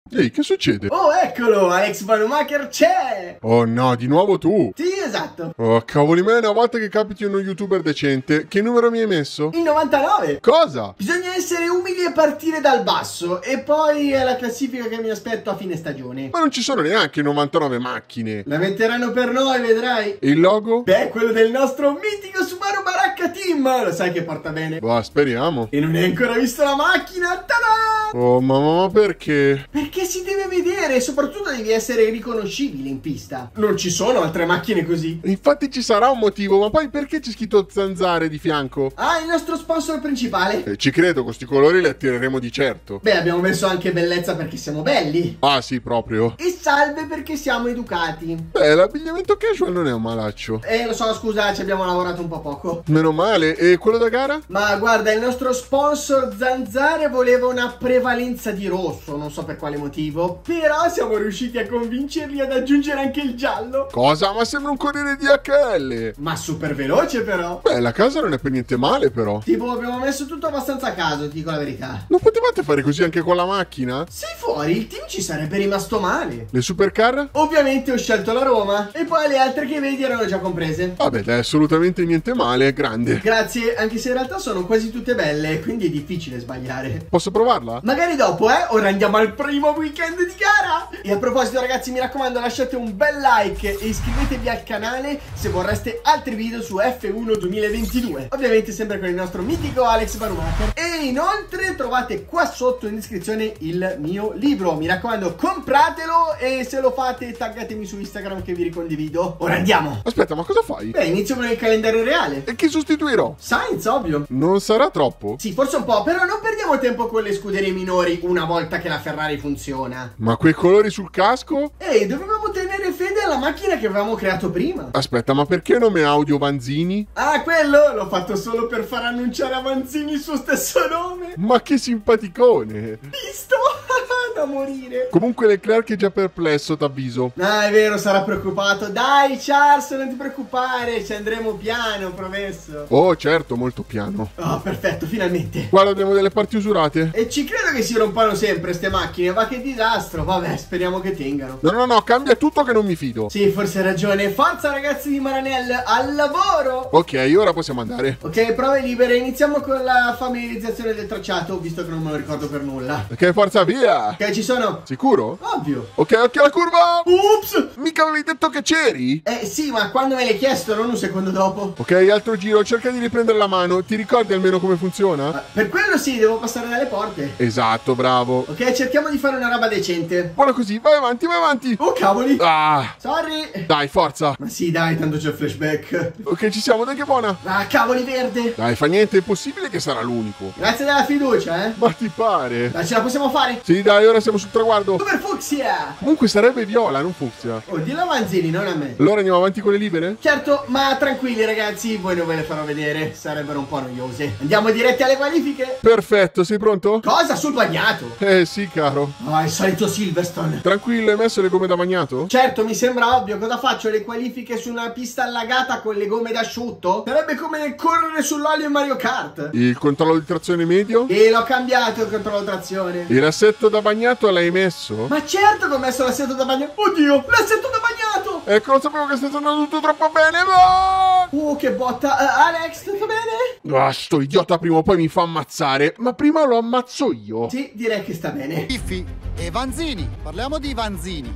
Ehi, che succede? Oh, eccolo, Alex Vanumaker c'è! Oh no, di nuovo tu? Sì, esatto. Oh, cavoli me, una volta che capiti uno youtuber decente, che numero mi hai messo? Il 99. Cosa? Bisogna essere umili e partire dal basso, e poi è la classifica che mi aspetto a fine stagione. Ma non ci sono neanche 99 macchine. La metteranno per noi, vedrai. E il logo? Beh, quello del nostro mitico Subaru Baracca Team. Lo sai che porta bene. Boh, speriamo. E non hai ancora visto la macchina? Ta-da! Oh, ma perché? Perché si deve vedere e soprattutto devi essere riconoscibile in pista. Non ci sono altre macchine così. Infatti ci sarà un motivo, ma poi perché c'è scritto Zanzare di fianco? Ah, il nostro sponsor principale. Ci credo, con sti colori li attireremo di certo. Beh, abbiamo messo anche bellezza perché siamo belli. Ah sì, proprio. E salve perché siamo educati. Beh, l'abbigliamento casual non è un malaccio. Lo so, scusa, ci abbiamo lavorato un po' poco. Meno male. E quello da gara? Ma guarda, il nostro sponsor Zanzare voleva una prevalenza di rosso, non so per quale motivo, però siamo riusciti a convincerli ad aggiungere anche il giallo. Cosa? Ma sembra un corriere DHL. Ma super veloce però. Beh, la casa non è per niente male però. Tipo, abbiamo messo tutto abbastanza a caso, ti dico la verità. Non potevate fare così anche con la macchina? Sei fuori, il team ci sarebbe rimasto male. Le supercar? Ovviamente ho scelto la Roma e poi le altre che vedi erano già comprese. Vabbè, dai, assolutamente niente male, è grande. Grazie, anche se in realtà sono quasi tutte belle, quindi è difficile sbagliare. Posso provarla? Magari dopo, ora andiamo al primo weekend di gara. E a proposito ragazzi, mi raccomando, lasciate un bel like e iscrivetevi al canale se vorreste altri video su F1 2022. Ovviamente sempre con il nostro mitico Alex Vanumaker. E inoltre trovate qua sotto in descrizione il mio libro. Mi raccomando, compratelo e se lo fate taggatemi su Instagram che vi ricondivido. Ora andiamo. Aspetta, ma cosa fai? Beh, inizio con il calendario reale. E chi sostituirò? Sainz, ovvio. Non sarà troppo? Sì, forse un po', però non perdiamo tempo con le scuderie minori una volta che la Ferrari funziona. Ma quei colori sul casco? Ehi, dovevamo tenere fede alla macchina che avevamo creato prima. Aspetta, ma perché nome audio Vanzini? Ah, quello l'ho fatto solo per far annunciare a Manzini il suo stesso nome. Ma che simpaticone! Visto? Da morire. Comunque Leclerc è già perplesso, t'avviso. Ah, è vero, sarà preoccupato. Dai, Charles, non ti preoccupare, ci andremo piano, promesso. Oh, certo, molto piano. Oh, perfetto, finalmente. Guarda, abbiamo delle parti usurate. E ci credo che si rompano sempre ste macchine, ma che disastro. Vabbè, speriamo che tengano. No, cambia tutto che non mi fido. Sì, forse hai ragione. Forza ragazzi di Maranello, al lavoro. Ok, ora possiamo andare. Ok, prove libere. Iniziamo con la familiarizzazione del tracciato, visto che non me lo ricordo per nulla. Ok, forza, via. Ok, ci sono. Sicuro? Ovvio. Ok, la curva. Ups. Mica avevi detto che c'eri? Sì, ma quando me l'hai chiesto, non un secondo dopo. Ok, altro giro, cerca di riprendere la mano. Ti ricordi almeno come funziona? Per quello sì, devo passare dalle porte. Esatto, bravo. Ok, cerchiamo di fare una roba decente. Buona così, vai avanti, vai avanti. Oh, cavoli. Ah, Sorry. dai, forza. Ma sì, dai, tanto c'è il flashback. Ok, ci siamo, dai che buona. Ah, cavoli verde. Dai, fa niente, è possibile che sarà l'unico. Grazie della fiducia, eh. Ma ti pare? Dai, ce la possiamo fare. Sì, dai, ora siamo sul traguardo. Super fucsia. Comunque sarebbe viola, non fucsia. Oh, dillo a Manzini, non a me. Allora andiamo avanti con le libere? Certo, ma tranquilli ragazzi, voi non ve le farò vedere, sarebbero un po' noiose. Andiamo diretti alle qualifiche. Perfetto, sei pronto? Cosa? Sul bagnato? Sì, caro. Ah, il solito Silverstone. Tranquillo, hai messo le gomme da bagnato? Certo, mi sembra ovvio. Cosa faccio? Le qualifiche su una pista allagata con le gomme d'asciutto? Sarebbe come correre sull'olio in Mario Kart. Il controllo di trazione medio? E l'ho cambiato il controllo trazione. Il assetto da bagnato l'hai messo? Ma certo che ho messo l'assetto da bagnato. Oddio, l'assetto da bagnato. Ecco, lo sapevo che stai andando tutto troppo bene, ma... Che botta. Alex, tutto bene? Ah, sto idiota prima o poi mi fa ammazzare. Ma prima lo ammazzo io. Sì, direi che sta bene. Tiffi e Vanzini. Parliamo di Vanzini.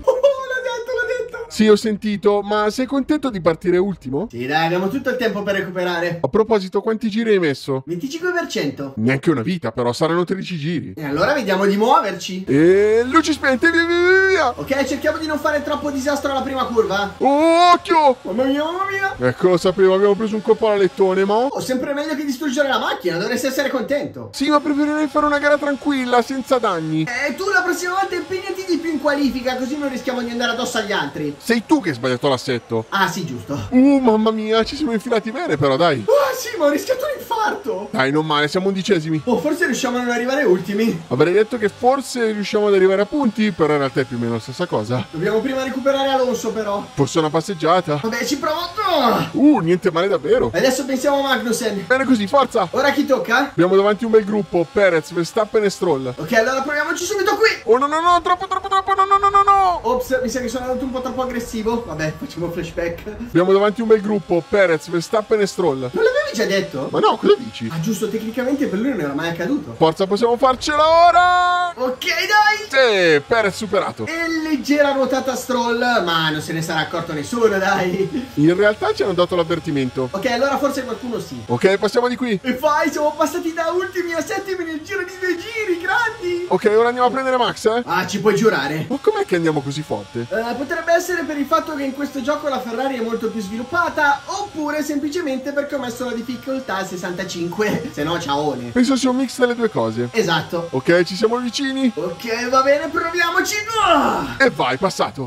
L'ho detto. Sì, ho sentito, ma sei contento di partire ultimo? Sì, dai, abbiamo tutto il tempo per recuperare. A proposito, quanti giri hai messo? 25%. Neanche una vita, però saranno 13 giri. E allora vediamo di muoverci. E luci spente, via via via via. Ok, cerchiamo di non fare troppo disastro alla prima curva. Oh, occhio! Mamma mia, mamma mia. Ecco, lo sapevo, abbiamo preso un colpo alla lettone, ma... Oh, sempre meglio che distruggere la macchina, dovresti essere contento. Sì, ma preferirei fare una gara tranquilla, senza danni. E tu la prossima volta impegnati di più in qualifica, così non rischiamo di andare addosso agli altri. Sei tu che hai sbagliato l'assetto. Ah sì, giusto. Mamma mia, ci siamo infilati bene però, dai. Ah sì, ma ho rischiato un infarto. Dai, non male, siamo 11esimi. Oh, forse riusciamo a non arrivare ultimi. Avrei detto che forse riusciamo ad arrivare a punti, però in realtà è più o meno la stessa cosa. Dobbiamo prima recuperare Alonso però. Forse una passeggiata. Vabbè, ci provo. Niente male davvero. Adesso pensiamo a Magnussen. Bene così, forza. Ora chi tocca? Abbiamo davanti un bel gruppo, Perez, Verstappen e Stroll. Ok, allora proviamoci subito qui. Oh no, troppo, no. Ops, mi sa che sono andato un po' troppo aggressivo. Vabbè, facciamo flashback. Abbiamo davanti un bel gruppo, Perez, Verstappen e Stroll. Non l'avevi già detto? Ma no, cosa dici? Ah, giusto, tecnicamente per lui non era mai accaduto. Forza, possiamo farcela ora! Ok, dai! Sì, Perez superato. E leggera ruotata Stroll, ma non se ne sarà accorto nessuno, dai. In realtà ci hanno dato l'avvertimento. Ok, allora forse qualcuno sì. Ok, passiamo di qui. E fai, siamo passati da ultimi a settimi nel giro di 2 giri, grandi. Ok, ora andiamo a prendere Max, eh? Ah, ci puoi giurare? Ma com'è che andiamo così forte? Potrebbe essere per il fatto che in questo gioco la Ferrari è molto più sviluppata, oppure semplicemente perché ho messo la difficoltà a 65. Se no, ciaone. Penso sia un mix delle due cose. Esatto. Ok, ci siamo vicini. Ok, va bene, proviamoci. E vai, passato.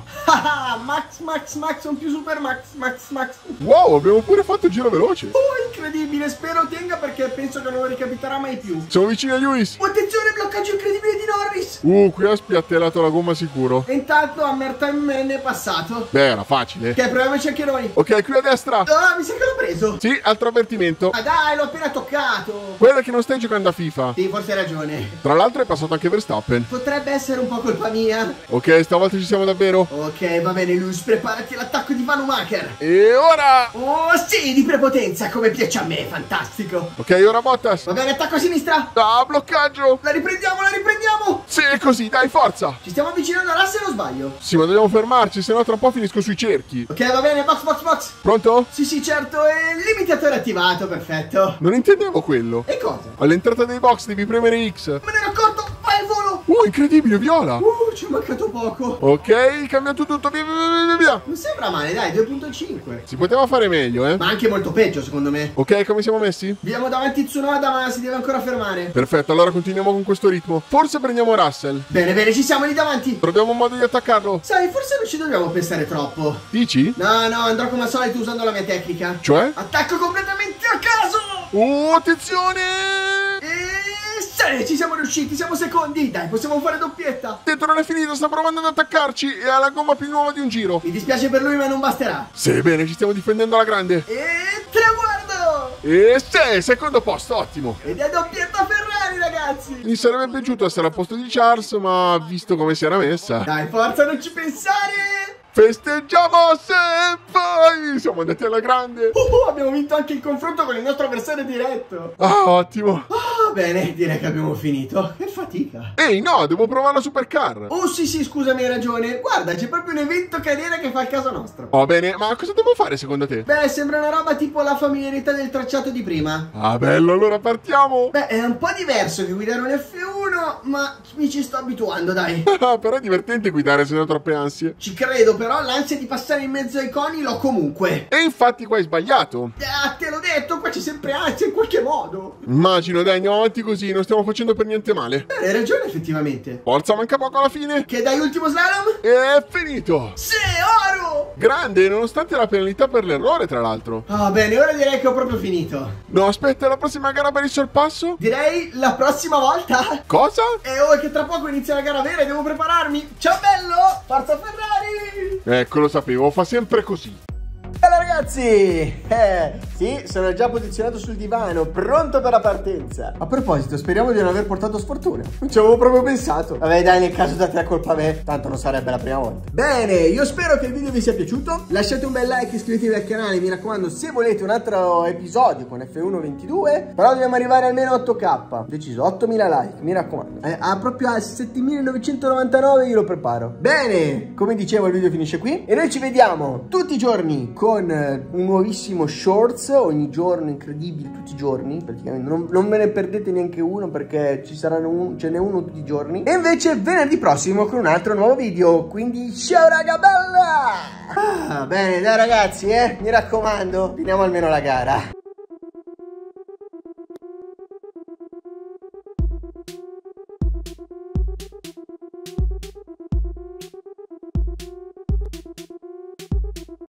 Max, un più super Max. Wow, abbiamo pure fatto il giro veloce. Oh, incredibile, spero tenga perché penso che non lo ricapiterà mai più. Siamo vicini a Lewis. Oh, attenzione, bloccaggio incredibile di Norris. Qui ha spiattellato la gomma sicuro. E intanto Hamilton è passato. Beh, era facile. Ok, proviamoci anche noi. Ok, qui a destra. Ah, mi sa che l'ho preso. Sì, altro avvertimento. Ah dai, l'ho appena toccato. Guarda che non stai giocando a FIFA. Sì, forse hai ragione. Tra l'altro è passato anche Verstappen. Potrebbe essere un po' colpa mia. Ok, stavolta ci siamo davvero. Ok, va bene, Luz, preparati all'attacco di Vanamaker. E ora... Oh sì, di prepotenza, come piace a me, fantastico. Ok, ora Bottas. Va bene, attacco a sinistra. Ah, bloccaggio. La riprendiamo. Sì, è così, dai, forza. Ci stiamo avvicinando a Russell o sbaglio? Sì, ma dobbiamo fermarci, sennò tra un po' finisco sui cerchi. Ok, va bene, box. Pronto? Sì, certo, e il limitatore attivato, perfetto. Non intendevo quello. E cosa? All'entrata dei box devi premere X. Me ne ero accorto, vai al volo. Incredibile, viola. Ci è mancato poco. Ok, cambiato tutto, via. Non sembra male, dai, 2.5. Si poteva fare meglio, eh? Ma anche molto peggio, secondo me. Ok, come siamo messi? Abbiamo davanti Tsunoda, ma si deve ancora fermare. Perfetto, allora continuiamo con questo ritmo. Forse prendiamo Russell. Bene, ci siamo lì davanti. Troviamo un modo di attaccarlo. Sai, forse non ci dobbiamo pensare troppo. Dici? No, andrò come al solito usando la mia tecnica. Cioè? Attacco completamente a caso. Attenzione! E sì, ci siamo riusciti, siamo secondi. Dai, possiamo fare doppietta. Dentro non è finito, sta provando ad attaccarci e ha la gomma più nuova di un giro. Mi dispiace per lui, ma non basterà. Sì, bene, ci stiamo difendendo alla grande. E traguardo. E sì, secondo posto, ottimo. Ed è doppietta Ferrari, ragazzi. Mi sarebbe piaciuto essere al posto di Charles, ma visto come si era messa. Dai, forza, non ci pensare. Festeggiamo se poi siamo andati alla grande. Abbiamo vinto anche il confronto con il nostro avversario diretto. Ah, ottimo. Bene, direi che abbiamo finito. Che fatica. Ehi, no, devo provare la supercar. Oh sì, scusami, hai ragione. Guarda, c'è proprio un evento carriera che fa il caso nostro. Oh, bene, ma cosa devo fare secondo te? Beh, sembra una roba tipo la familiarità del tracciato di prima. Ah, bello, allora partiamo. Beh, è un po' diverso che guidare un F1, ma mi ci sto abituando, dai. Però è divertente guidare se non ho troppe ansie. Ci credo, però l'ansia di passare in mezzo ai coni l'ho comunque. E infatti qua hai sbagliato. Te l'ho detto, qua c'è sempre ansia in qualche modo. Immagino, dai, andiamo avanti così, non stiamo facendo per niente male. Beh, hai ragione effettivamente. Forza, manca poco alla fine. Che dai, ultimo slalom? E è finito. Sì, oro! Grande, nonostante la penalità per l'errore, tra l'altro. Ah, bene, ora direi che ho proprio finito. No, aspetta, la prossima gara per il sorpasso? Direi la prossima volta. Cosa? È che tra poco inizia la gara vera e devo prepararmi. Ciao bello! Forza Ferrari! Ecco, lo sapevo, fa sempre così. Bella ragazzi! Sì, sono già posizionato sul divano, pronto per la partenza. A proposito, speriamo di non aver portato sfortuna. Non ci avevo proprio pensato. Vabbè dai, nel caso date la colpa a me, tanto non sarebbe la prima volta. Bene, io spero che il video vi sia piaciuto. Lasciate un bel like, iscrivetevi al canale, mi raccomando, se volete un altro episodio con F1 22. Però dobbiamo arrivare almeno a 8k. Deciso, 8000 like, mi raccomando. Proprio a 7999 io lo preparo. Bene, come dicevo il video finisce qui. E noi ci vediamo tutti i giorni con un nuovissimo shorts ogni giorno, incredibile, tutti i giorni praticamente, non me ne perdete neanche uno perché ce n'è uno tutti i giorni. E invece venerdì prossimo con un altro nuovo video, quindi ciao raga bella. Bene dai ragazzi, mi raccomando, finiamo almeno la gara.